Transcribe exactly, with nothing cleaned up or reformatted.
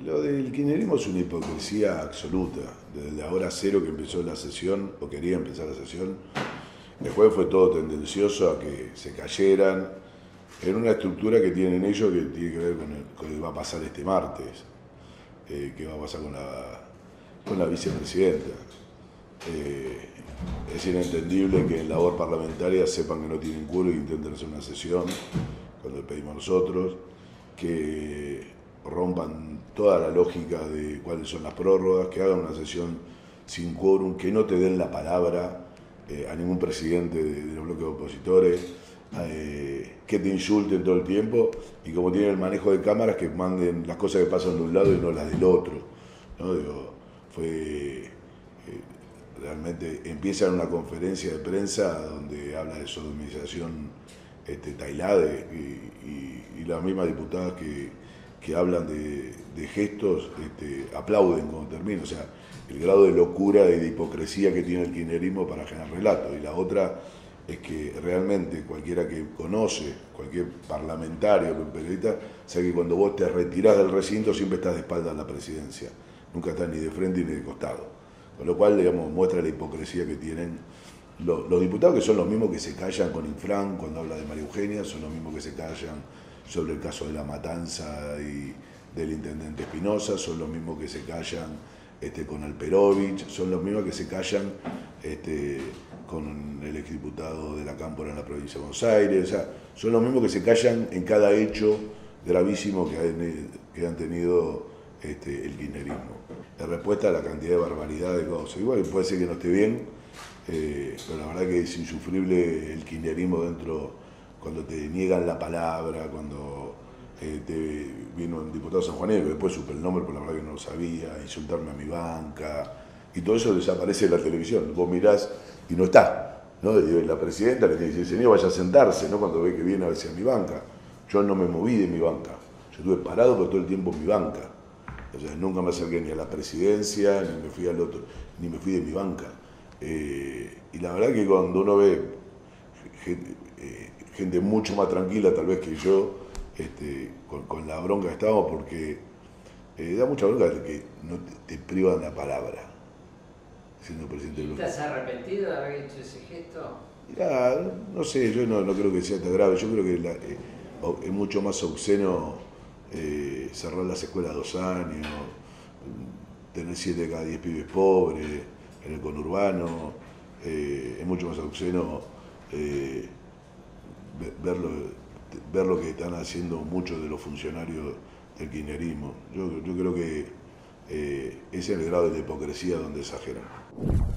Lo del kirchnerismo es una hipocresía absoluta. Desde la hora cero que empezó la sesión, o quería empezar la sesión, después fue todo tendencioso a que se cayeran en una estructura que tienen ellos que tiene que ver con, el, con lo que va a pasar este martes, eh, que va a pasar con la, con la vicepresidenta. Eh, es inentendible que en labor parlamentaria sepan que no tienen culo e intenten hacer una sesión, cuando le pedimos nosotros, que rompan toda la lógica de cuáles son las prórrogas, que hagan una sesión sin quórum, que no te den la palabra eh, a ningún presidente de, de los bloques opositores, eh, que te insulten todo el tiempo y como tienen el manejo de cámaras, que manden las cosas que pasan de un lado y no las del otro, ¿no? Digo, fue... Eh, realmente empieza en una conferencia de prensa donde habla de sodomización este, Tailade y, y, y las mismas diputadas que, que hablan de, de gestos este, aplauden cuando termina. O sea, el grado de locura y de hipocresía que tiene el kirchnerismo para generar relatos. Y la otra es que realmente cualquiera que conoce, cualquier parlamentario, periodista, sabe que cuando vos te retirás del recinto siempre estás de espaldas a la presidencia. Nunca estás ni de frente ni de costado. Con lo cual, digamos, muestra la hipocresía que tienen los, los diputados, que son los mismos que se callan con Infran cuando habla de María Eugenia, son los mismos que se callan sobre el caso de la matanza y del intendente Espinosa, son los mismos que se callan este, con Alperovich, son los mismos que se callan este, con el exdiputado de la Cámpora en la provincia de Buenos Aires, o sea, son los mismos que se callan en cada hecho gravísimo que han, que han tenido Este, el kirchnerismo. En respuesta a la cantidad de barbaridad de cosas. Igual puede ser que no esté bien, eh, pero la verdad que es insufrible el kirchnerismo dentro, cuando te niegan la palabra, cuando eh, te vino un diputado sanjuanero, que después supe el nombre, pero la verdad que no lo sabía, insultarme a mi banca, y todo eso desaparece de la televisión. Vos mirás y no está, ¿no? Y la presidenta le dice, señor, vaya a sentarse, ¿no? Cuando ve que viene a veces a mi banca. Yo no me moví de mi banca, yo estuve parado pero todo el tiempo en mi banca. O sea, nunca me acerqué ni a la presidencia, ni me fui al otro, ni me fui de mi banca. Eh, y la verdad que cuando uno ve gente, eh, gente mucho más tranquila tal vez que yo, este, con, con la bronca que estábamos, porque eh, da mucha bronca de que no te, te privan la palabra siendo presidente del bloque. ¿Estás arrepentido de haber hecho ese gesto? Mirá, no sé, yo no, no creo que sea tan grave, yo creo que la, eh, es mucho más obsceno Eh, cerrar las escuelas dos años, tener siete de cada diez pibes pobres en el conurbano, eh, es mucho más obsceno eh, ver, lo, ver lo que están haciendo muchos de los funcionarios del kirchnerismo. Yo, yo creo que eh, ese es el grado de la hipocresía donde exageran.